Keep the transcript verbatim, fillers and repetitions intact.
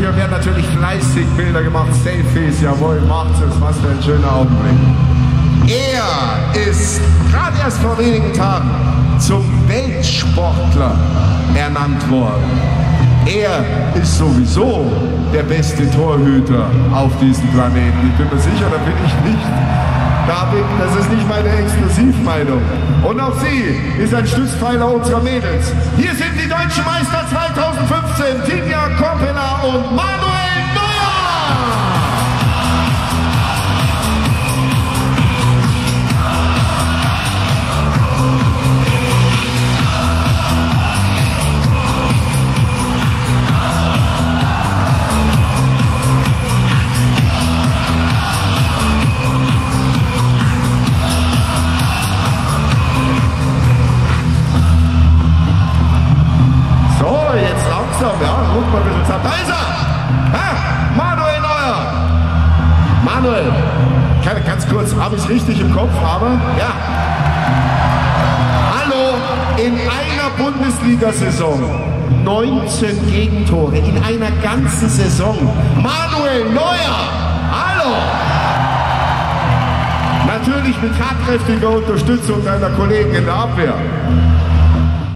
hier werden natürlich fleißig Bilder gemacht, Selfies, jawohl, macht's es, was für ein schöner Augenblick. Er ist gerade erst vor wenigen Tagen zum Weltsportler ernannt worden. Er ist sowieso der beste Torhüter auf diesem Planeten. Ich bin mir sicher, da bin ich nicht. David, das ist nicht meine Exklusivmeinung. Und auch sie ist ein Stützpfeiler unserer Mädels. Hier sind die deutschen Meister zweitausendfünfzehn, Tinja Koppela und Manuel Neuer! Ja, guck mal ein bisschen zusammen. Da ist er! Ha, Manuel Neuer! Manuel, ganz kurz, habe ich es richtig im Kopf, aber ja. Hallo, in einer Bundesliga-Saison neunzehn Gegentore, in einer ganzen Saison. Manuel Neuer! Hallo! Natürlich mit tatkräftiger Unterstützung deiner Kollegen in der Abwehr.